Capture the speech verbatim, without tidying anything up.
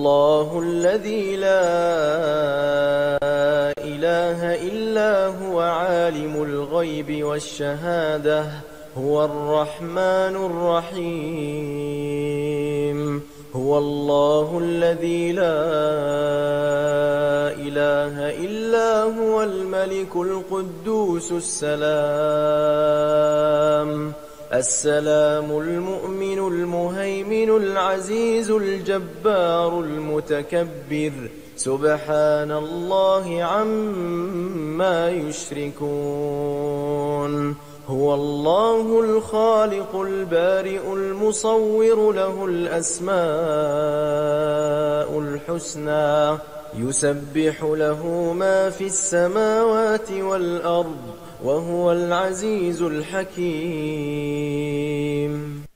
الله الذي لا إله إلا هو عالم الغيب والشهادة هو الرحمن الرحيم هو الله الذي لا إله إلا هو الملك القدوس السلام السلام المؤمن المهيمن العزيز الجبار المتكبر سبحان الله عما يشركون هو الله الخالق البارئ المصور له الأسماء الحسنى يسبح له ما في السماوات والأرض وهو العزيز الحكيم.